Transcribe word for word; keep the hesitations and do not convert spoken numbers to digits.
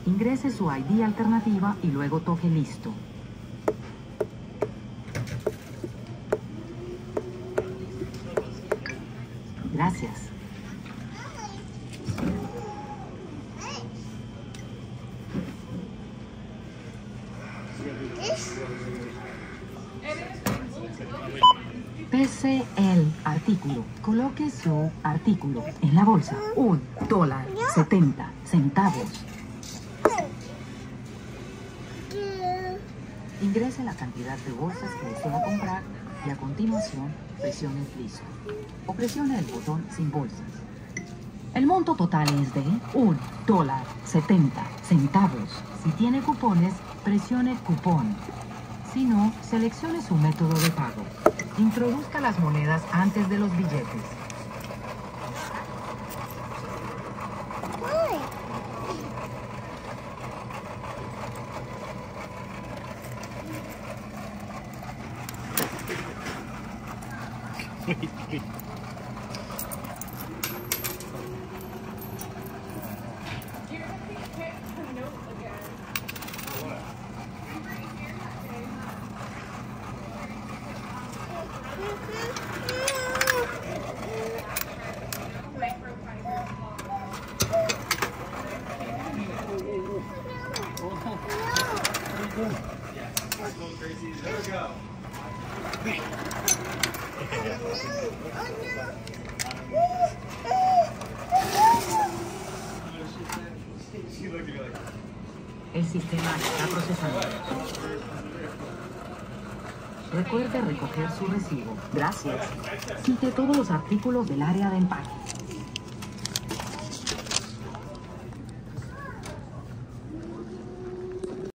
Ingrese su I D alternativa y luego toque listo. Gracias. Pese el artículo. Coloque su artículo en la bolsa. Un dólar setenta centavos. Ingrese la cantidad de bolsas que desea comprar y a continuación presione listo. O presione el botón sin bolsas. El monto total es de un dólar setenta centavos. Si tiene cupones, presione cupón. Si no, seleccione su método de pago. Introduzca las monedas antes de los billetes. El sistema está procesando. Recuerde recoger su recibo. Gracias. Cite todos los artículos del área de empaque.